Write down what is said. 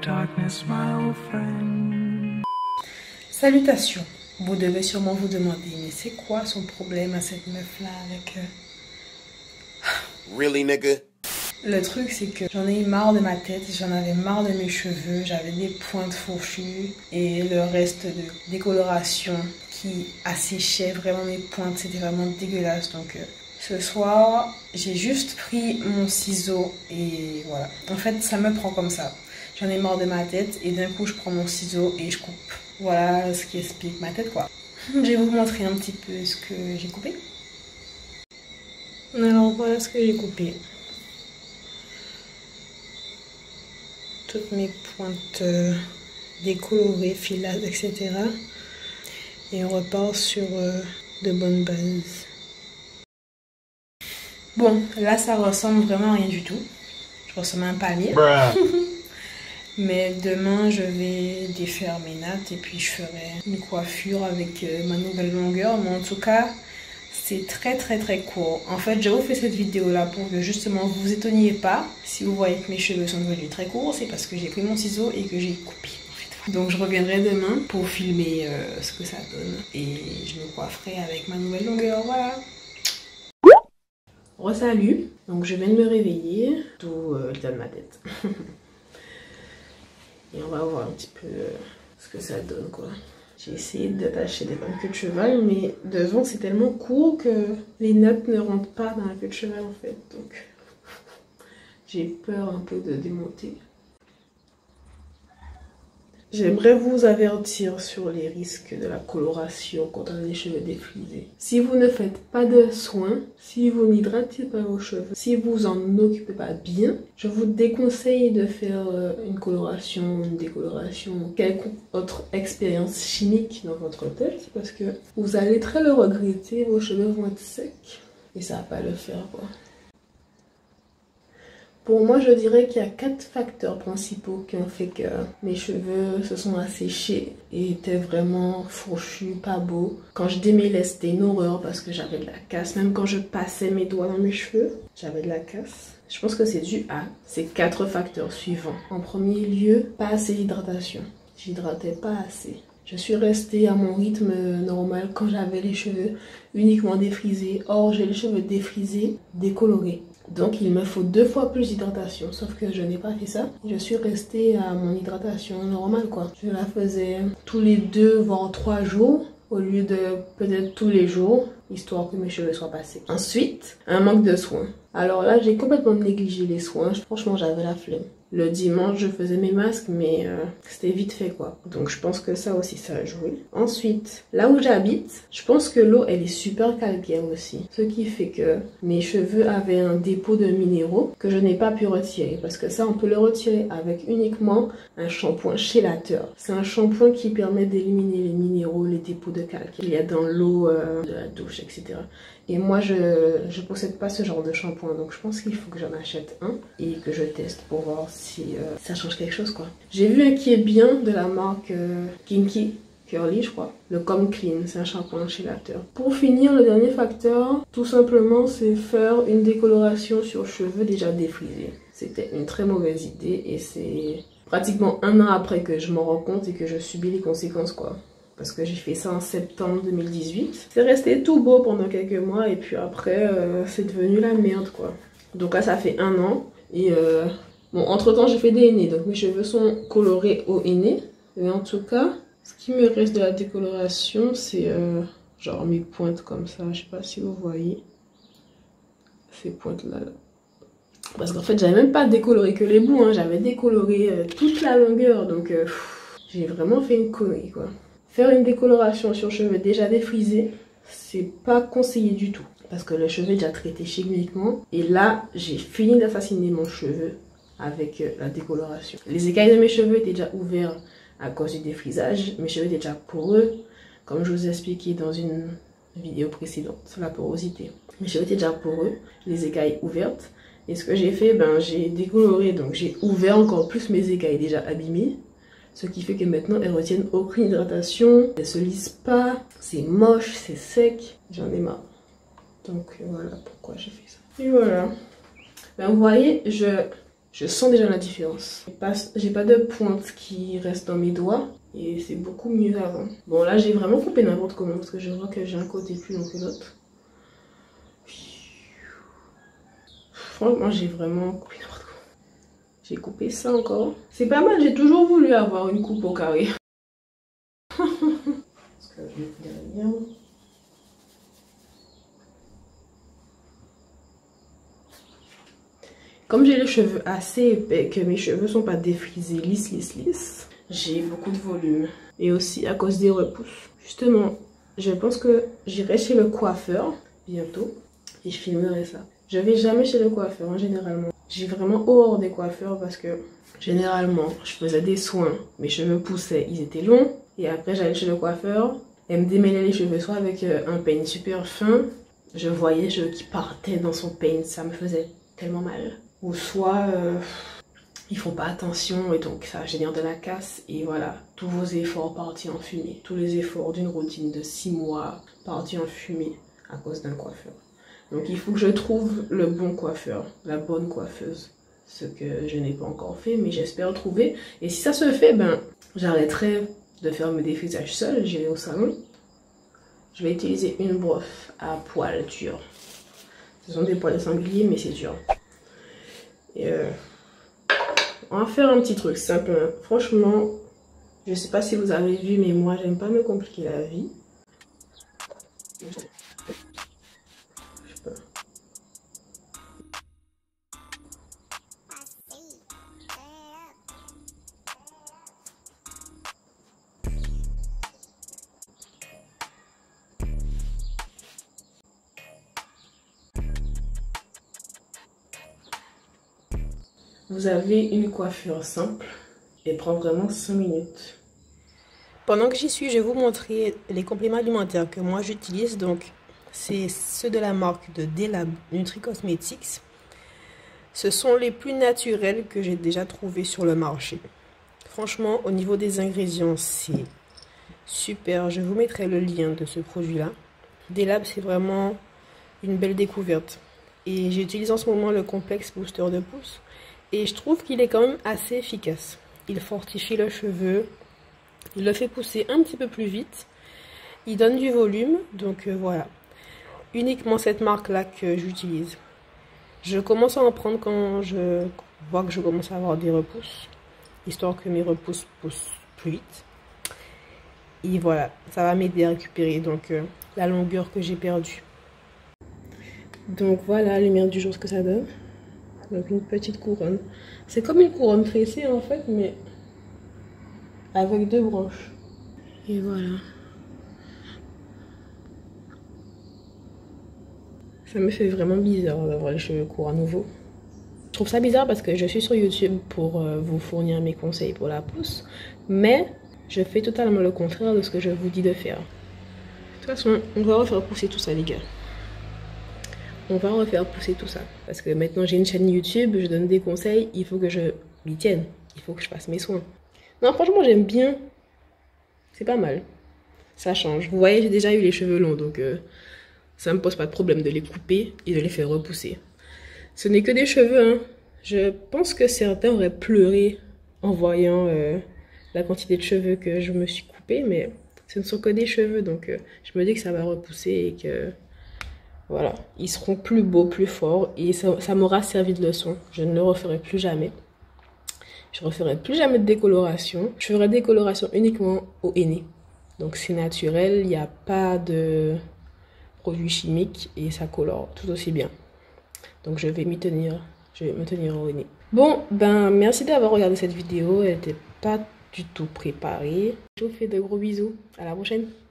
darkness, my old friend. Salutations. Vous devez sûrement vous demander, mais c'est quoi son problème à cette meuf-là avec... Really, nigga? Le truc, c'est que j'en ai eu marre de ma tête, j'en avais marre de mes cheveux, j'avais des pointes fourchues et le reste de décoloration qui asséchait vraiment mes pointes, c'était vraiment dégueulasse. Donc ce soir, j'ai juste pris mon ciseau et voilà. En fait, ça me prend comme ça. J'en ai marre de ma tête et d'un coup, je prends mon ciseau et je coupe. Voilà ce qui explique ma tête, quoi. Je vais vous montrer un petit peu ce que j'ai coupé. Alors voilà ce que j'ai coupé. Toutes mes pointes décolorées, filades, etc. Et on repart sur de bonnes bases. Bon, là ça ressemble vraiment à rien du tout. Je ressemble à un palmier. Mais demain je vais défaire mes nattes et puis je ferai une coiffure avec ma nouvelle longueur. Mais en tout cas, c'est très court. En fait, je vous fais cette vidéo là pour que justement vous vous étonniez pas. Si vous voyez que mes cheveux sont devenus très courts, c'est parce que j'ai pris mon ciseau et que j'ai coupé. En fait. Donc je reviendrai demain pour filmer ce que ça donne. Et je me coifferai avec ma nouvelle longueur, voilà. Re-salut. Donc je viens de me réveiller, tout dans ma tête. Et on va voir un petit peu ce que ça donne, quoi. J'ai essayé d'attacher des bonnes queues de cheval, mais devant c'est tellement court que les nattes ne rentrent pas dans la queue de cheval en fait. Donc j'ai peur un peu de démonter. J'aimerais vous avertir sur les risques de la coloration quand on a les cheveux défrisés. Si vous ne faites pas de soins, si vous n'hydratez pas vos cheveux, si vous en occupez pas bien, je vous déconseille de faire une coloration, une décoloration, quelconque autre expérience chimique dans votre tête parce que vous allez très le regretter, vos cheveux vont être secs et ça va pas le faire, quoi. Pour moi, je dirais qu'il y a 4 facteurs principaux qui ont fait que mes cheveux se sont asséchés et étaient vraiment fourchus, pas beaux. Quand je démêlais, c'était une horreur parce que j'avais de la casse. Même quand je passais mes doigts dans mes cheveux, j'avais de la casse. Je pense que c'est dû à ces 4 facteurs suivants. En premier lieu, pas assez d'hydratation. J'hydratais pas assez. Je suis restée à mon rythme normal quand j'avais les cheveux uniquement défrisés. Or, j'ai les cheveux défrisés, décolorés. Donc il me faut 2 fois plus d'hydratation, sauf que je n'ai pas fait ça. Je suis restée à mon hydratation normale, quoi. Je la faisais tous les 2 voire 3 jours au lieu de peut-être tous les jours, histoire que mes cheveux soient passés. Ensuite, un manque de soins. Alors là, j'ai complètement négligé les soins. Franchement, j'avais la flemme. Le dimanche, je faisais mes masques, mais c'était vite fait, quoi. Donc je pense que ça aussi, ça a joué. Ensuite, là où j'habite, je pense que l'eau, elle est super calcaire aussi. Ce qui fait que mes cheveux avaient un dépôt de minéraux que je n'ai pas pu retirer. Parce que ça, on peut le retirer avec uniquement un shampoing chélateur. C'est un shampoing qui permet d'éliminer les minéraux, les dépôts de calcaire qu'il y a dans l'eau de la douche, etc. Et moi, je possède pas ce genre de shampoing, donc je pense qu'il faut que j'en achète un et que je teste pour voir si ça change quelque chose, quoi. J'ai vu un qui est bien de la marque Kinky Curly, je crois. Le Com Clean, c'est un shampoing chélateur. Pour finir, le dernier facteur, tout simplement, c'est faire une décoloration sur cheveux déjà défrisés. C'était une très mauvaise idée et c'est pratiquement 1 an après que je m'en rends compte et que je subis les conséquences, quoi. Parce que j'ai fait ça en septembre 2018. C'est resté tout beau pendant quelques mois et puis après, c'est devenu la merde, quoi. Donc là, ça fait 1 an. Et bon, entre-temps, j'ai fait des hennées. Donc mes cheveux sont colorés au henné. Et en tout cas, ce qui me reste de la décoloration, c'est genre mes pointes comme ça. Je sais pas si vous voyez. Ces pointes-là. Là. Parce qu'en fait, j'avais même pas décoloré que les bouts. Hein. J'avais décoloré toute la longueur. Donc j'ai vraiment fait une connerie, quoi. Faire une décoloration sur cheveux déjà défrisés, c'est pas conseillé du tout. Parce que le cheveu est déjà traité chimiquement. Et là, j'ai fini d'assassiner mon cheveu avec la décoloration. Les écailles de mes cheveux étaient déjà ouverts à cause du défrisage. Mes cheveux étaient déjà poreux, comme je vous ai expliqué dans une vidéo précédente sur la porosité. Mes cheveux étaient déjà poreux, les écailles ouvertes. Et ce que j'ai fait, ben, j'ai décoloré, donc j'ai ouvert encore plus mes écailles déjà abîmées. Ce qui fait que maintenant, elles retiennent aucune hydratation, elles se lissent pas, c'est moche, c'est sec, j'en ai marre. Donc voilà pourquoi j'ai fait ça. Et voilà. Ben, vous voyez, je Je sens déjà la différence. J'ai pas de pointe qui reste dans mes doigts et c'est beaucoup mieux qu'avant. Bon là j'ai vraiment coupé n'importe comment parce que je vois que j'ai un côté plus long que l'autre. Franchement j'ai vraiment coupé n'importe quoi. J'ai coupé ça encore. C'est pas mal, j'ai toujours voulu avoir une coupe au carré. Parce que derrière... Comme j'ai les cheveux assez épais, que mes cheveux sont pas défrisés, lisses, j'ai beaucoup de volume. Et aussi à cause des repousses. Justement, je pense que j'irai chez le coiffeur bientôt et je filmerai ça. Je vais jamais chez le coiffeur, généralement. J'ai vraiment horreur des coiffeurs parce que généralement, je faisais des soins, mes cheveux poussaient, ils étaient longs. Et après, j'allais chez le coiffeur, elle me démêlait les cheveux, soit avec un peigne super fin. Je voyais les cheveux qui partaient dans son peigne, ça me faisait tellement mal. Ou soit ils font pas attention et donc ça génère de la casse et voilà, tous vos efforts partis en fumée. Tous les efforts d'une routine de 6 mois partis en fumée à cause d'un coiffeur. Donc il faut que je trouve le bon coiffeur, la bonne coiffeuse. Ce que je n'ai pas encore fait mais j'espère trouver. Et si ça se fait, ben j'arrêterai de faire mes défrisages seul, j'irai au salon. Je vais utiliser une brosse à poils durs. Ce sont des poils de sanglier mais c'est dur. Et on va faire un petit truc simple. Franchement, je sais pas si vous avez vu, mais moi j'aime pas me compliquer la vie. Vous avez une coiffure simple et prend vraiment 5 minutes. Pendant que j'y suis, je vais vous montrer les compléments alimentaires que moi j'utilise. Donc, c'est ceux de la marque de Delab Nutri-Cosmetics. Ce sont les plus naturels que j'ai déjà trouvés sur le marché. Franchement, au niveau des ingrédients, c'est super. Je vous mettrai le lien de ce produit-là. Delab, c'est vraiment une belle découverte. Et j'utilise en ce moment le complexe booster de pouce. Et je trouve qu'il est quand même assez efficace. Il fortifie le cheveu. Il le fait pousser un petit peu plus vite. Il donne du volume. Donc voilà. Uniquement cette marque-là que j'utilise. Je commence à en prendre quand je vois que je commence à avoir des repousses. Histoire que mes repousses poussent plus vite. Et voilà. Ça va m'aider à récupérer donc la longueur que j'ai perdue. Donc voilà, lumière du jour, ce que ça donne. Donc une petite couronne. C'est comme une couronne tressée en fait, mais avec 2 branches. Et voilà. Ça me fait vraiment bizarre d'avoir les cheveux courts à nouveau. Je trouve ça bizarre parce que je suis sur YouTube pour vous fournir mes conseils pour la pousse. Mais je fais totalement le contraire de ce que je vous dis de faire. De toute façon, on va refaire pousser tout ça les gars. On va refaire pousser tout ça. Parce que maintenant j'ai une chaîne YouTube, je donne des conseils, il faut que je m'y tienne. Il faut que je fasse mes soins. Non, franchement, j'aime bien. C'est pas mal. Ça change. Vous voyez, j'ai déjà eu les cheveux longs, donc ça me pose pas de problème de les couper et de les faire repousser. Ce n'est que des cheveux, hein. Je pense que certains auraient pleuré en voyant la quantité de cheveux que je me suis coupé, mais ce ne sont que des cheveux, donc je me dis que ça va repousser et que... Voilà, ils seront plus beaux, plus forts et ça m'aura servi de leçon. Je ne le referai plus jamais. Je ne referai plus jamais de décoloration. Je ferai des colorations uniquement au henné. Donc c'est naturel, il n'y a pas de produits chimiques et ça colore tout aussi bien. Donc je vais m'y tenir, je vais me tenir au henné. Bon, ben merci d'avoir regardé cette vidéo, elle n'était pas du tout préparée. Je vous fais de gros bisous, à la prochaine.